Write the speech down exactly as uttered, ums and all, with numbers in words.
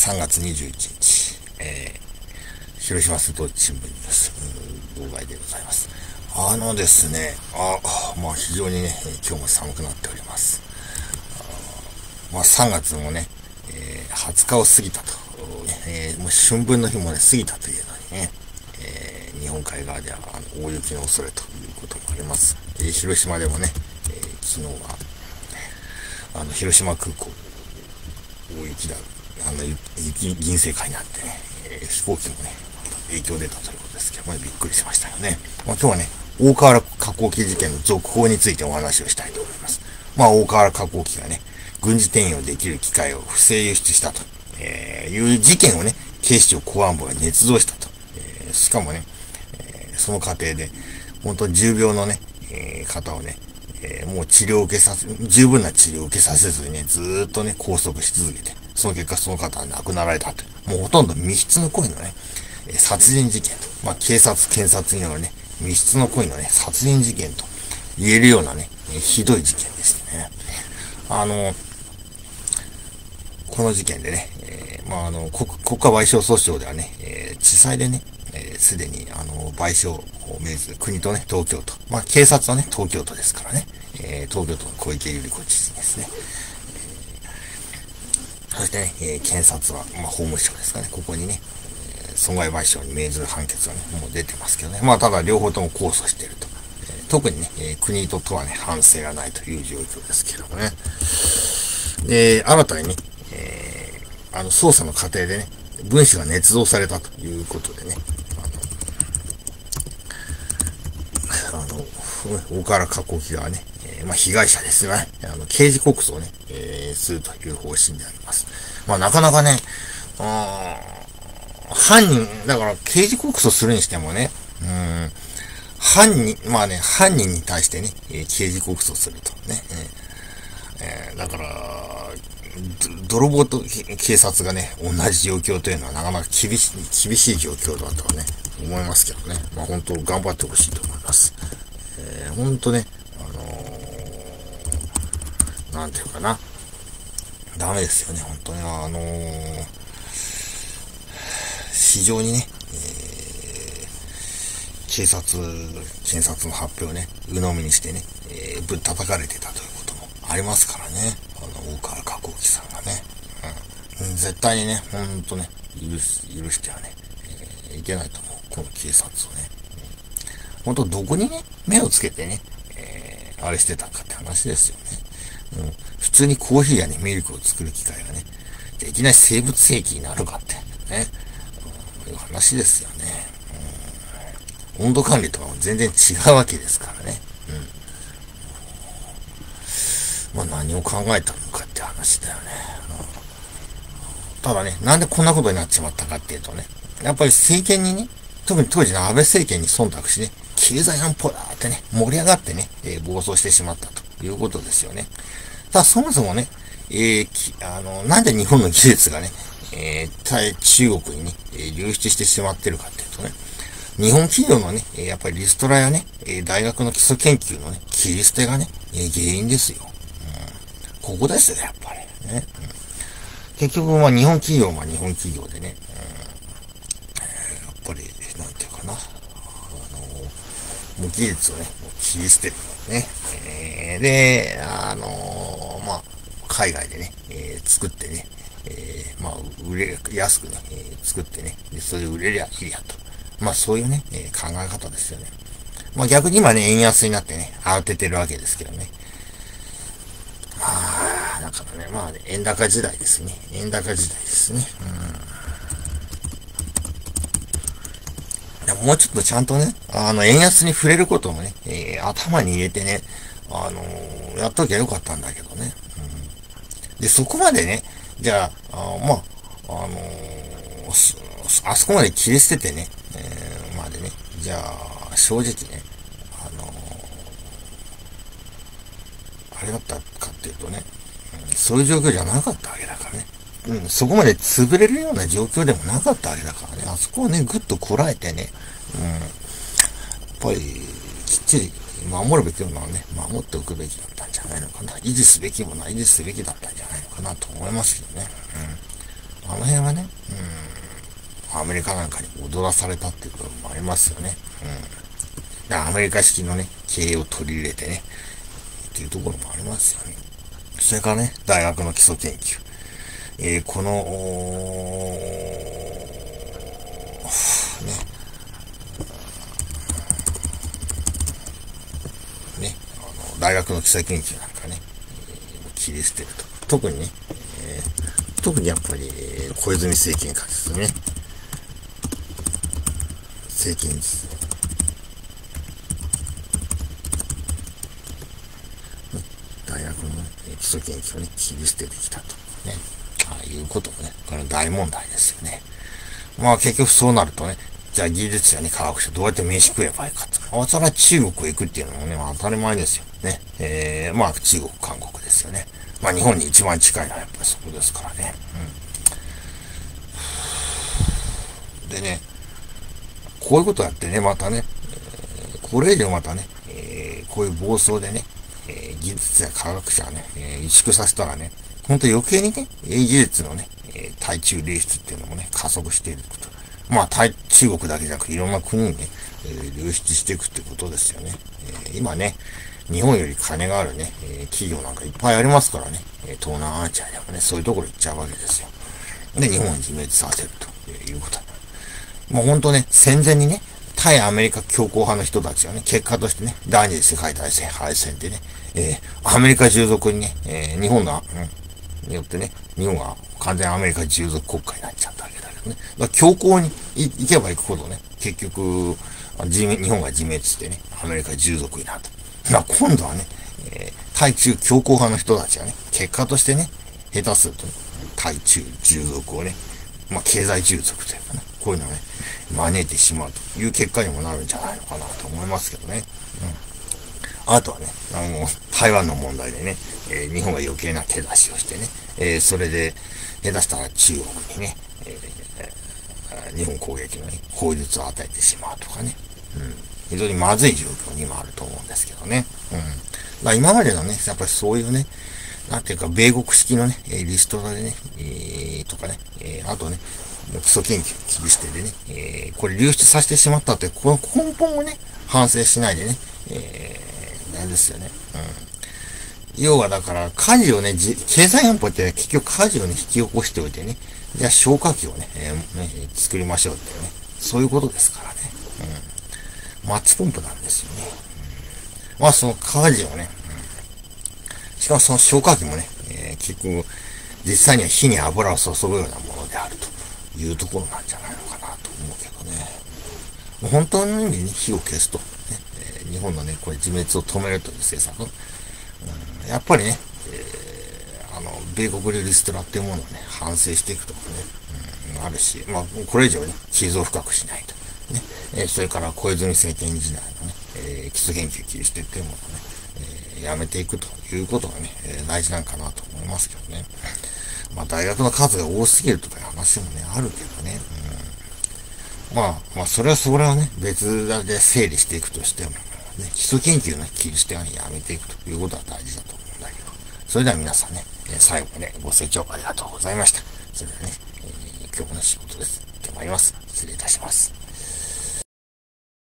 さんがつにじゅういちにち、えー、広島瀬戸内新聞ニュース、号外でございます。あのですね、あ、まあ非常にね、今日も寒くなっております。あまあさんがつもね、えー、はつかを過ぎたと、えー、もう春分の日もね、過ぎたというのにね、えー、日本海側ではあの大雪の恐れということもあります。えー、広島でもね、えー、昨日は、あの、広島空港、大雪だ、あの、雪、銀世界になってね、えー、飛行機もね、影響出たということですけども、ね、びっくりしましたよね。まあ、今日はね、大河原加工機事件の続報についてお話をしたいと思います。まあ、大河原加工機がね、軍事転用できる機械を不正輸出したと、えー、いう事件をね、警視庁公安部が捏造したと。えー、しかもね、えー、その過程で、本当に重病のね、えー、方をね、えー、もう治療を受けさせ、十分な治療を受けさせずにね、ずーっとね、拘束し続けて、その結果その方は亡くなられたと。もうほとんど密室の恋のね、えー、殺人事件と。まあ、警察、検察によるね、密室の恋のね、殺人事件と言えるようなね、えー、ひどい事件でしてね。あの、この事件でね、えー、まあ、あの、国、国家賠償訴訟ではね、えー、地裁でね、す、えー、で、に、あの、賠償を命ずる国とね、東京都。まあ、警察はね、東京都ですからね、えー、東京都の小池百合子知事ですね。えー、そしてね、えー、検察は、まあ、法務省ですかね、ここにね、えー、損害賠償に命ずる判決がね、もう出てますけどね。まあ、ただ両方とも控訴していると。えー、特にね、えー、国と都はね、反省がないという状況ですけどもね。で、新たにね、えー、あの、捜査の過程でね、文書が捏造されたということでね、あの、あの、大河原加工機側ね、えー、まあ、被害者ですね、あの、刑事告訴をね、えー、するという方針であります。まあ、なかなかね、あ犯人、だから、刑事告訴するにしてもね、うん、犯人、まあね、犯人に対してね、えー、刑事告訴するとね、えー、だから、泥棒と警察がね、同じ状況というのはなかなか厳しい、厳しい状況だとはね、思いますけどね。まあ本当頑張ってほしいと思います。えー、本当ね、あのー、なんていうかな。ダメですよね、本当に。あのー、非常にね、えー、警察、検察の発表をね、鵜呑みにしてね、えー、ぶったたかれてたということもありますからね。あの、大河原加工機さんがね。うん、絶対にね、ほんとね、許す、許してはね、えー、いけないと思う。この警察をね。ほんとどこにね、目をつけてね、えー、あれしてたかって話ですよね。うん、普通にコーヒーやね、ミルクを作る機械がね、でいきなり生物兵器になるかって、ね。うん、いう話ですよね。うん、温度管理とかも全然違うわけですからね。うん、まあ何を考えたのかって話だよね。うん、ただね、なんでこんなことになっちまったかっていうとね、やっぱり政権にね、特に当時の安倍政権に忖度しね、経済安保だってね、盛り上がってね、えー、暴走してしまったということですよね。ただそもそもね、えー、あの、なんで日本の技術がね、えー、中国にね、流出してしまってるかっていうとね、日本企業のね、やっぱりリストラやね、大学の基礎研究のね、切り捨てがね、原因ですよ。うん、ここですよ、やっぱりね。うん、結局、まあ日本企業は日本企業でね、うん、やっぱり、なんていうかな、あの、もう技術をね、切り捨てるのね。えー、で、あの、まあ、海外でね、えー、作ってね、えー、まあ、売れ、安くね、えー、作ってね、で、それで売れりゃいいやと。まあ、そういうね、えー、考え方ですよね。まあ、逆に今ね、円安になってね、慌ててるわけですけどね。まあ、だからね、まあ、ね、円高時代ですね。円高時代ですね。うん。もうちょっとちゃんとね、あの、円安に触れることもね、えー、頭に入れてね、あのー、やっときゃよかったんだけどね。うん、で、そこまでね、じゃあ、あまあ、あのー、あそこまで切り捨ててね、えー、までね、じゃあ、正直ね、あのー、あれだったかっていうとね、うん、そういう状況じゃなかったわけだからね。うん、そこまで潰れるような状況でもなかったわけだからね。あそこをね、ぐっとこらえてね、うん、やっぱり、きっちり守るべきものはね、守っておくべきだったんじゃないのかな。維持すべきものは維持すべきだったんじゃないのかなと思いますけどね。うん、あの辺はね、うん、アメリカなんかに踊らされたっていう部分もありますよね。うん。だからアメリカ式のね、経営を取り入れてね、っていうところもありますよね。それからね、大学の基礎研究。えー、この、ね、ね、あの、大学の基礎研究なんかね、えー、切り捨てると。特にね、えー、特にやっぱり、小泉政権下ですね。政権です。大学の、ね、基礎研究をね、切り捨ててきたと。ね。ああいうこともね、これは大問題ですよね。まあ結局そうなるとね、じゃあ技術やね、科学者どうやって飯食えばいいかって。あ、それは中国へ行くっていうのもね、まあ当たり前ですよね。えー、まあ中国、韓国ですよね。まあ日本に一番近いのはやっぱりそこですからね。うん、でね、こういうことやってね、またね、えー、これ以上またね、えー、こういう暴走でね、えー、技術や科学者をね、えー、萎縮させたらね、本当余計にね、技術のね、えー、対中流出っていうのもね、加速していること。まあ、対、中国だけじゃなくていろんな国にね、えー、流出していくってことですよね。えー、今ね、日本より金があるね、えー、企業なんかいっぱいありますからね、えー、東南アジアでもね、そういうところ行っちゃうわけですよ。で、日本を自滅させるということ。もう本当ね、戦前にね、対アメリカ強硬派の人たちがね、結果としてね、第二次世界大戦敗戦でね、えー、アメリカ従属にね、えー、日本が、うん、によってね、日本が完全にアメリカ従属国家になっちゃったわけだけどね。だから強硬に行けば行くほどね、結局、日本が自滅してね、アメリカ従属になった。だから今度はね、えー、対中強硬派の人たちがね、結果としてね、下手すると、ね、対中従属をね、まあ、経済従属というかね、こういうのをね、招いてしまうという結果にもなるんじゃないのかなと思いますけどね。うん。あとはね、あの、台湾の問題でね、えー、日本が余計な手出しをしてね、えー、それで、下手したら中国にね、えー、日本攻撃のね、口実を与えてしまうとかね。うん。非常にまずい状況に今あると思うんですけどね。うん。まあ今までのね、やっぱりそういうね、なんていうか、米国式のね、リストラでね、えー、とかね、えー、あとね、基礎研究、切り捨てでね、えー、これ流出させてしまったって、この根本をね、反省しないでね、えー、なんですよね。うん。要はだから、火事をね、経済安保って結局火事をね、引き起こしておいてね、じゃあ消火器をね、えー、ね作りましょうっていうね、そういうことですからね。うん。マッチポンプなんですよね。うん、まあその火事をね、しかもその消火器もね、えー、結局、実際には火に油を注ぐようなものであるというところなんじゃないのかなと思うけどね。もう本当の意味に火を消すと、ねえー、日本のね、これ自滅を止めるという政策、うん、やっぱりね、えー、あの、米国でリストラっていうものをね、反省していくとかね、うん、あるし、まあ、これ以上ね、傷を深くしないと。ね、えー、それから小泉政権時代のね、えー、基礎研究切り捨てっていうものをね、やめていくということがね、えー、大事なんかなと思いますけどね。まあ大学の数が多すぎるとかいう話もね、あるけどね。うん、まあ、まあそれはそれはね、別で整理していくとしても、ね、基礎研究の切り捨てはね、やめていくということは大事だと思うんだけど。それでは皆さんね、えー、最後までご清聴ありがとうございました。それではね、えー、今日の仕事です。行ってまいります。失礼いたします。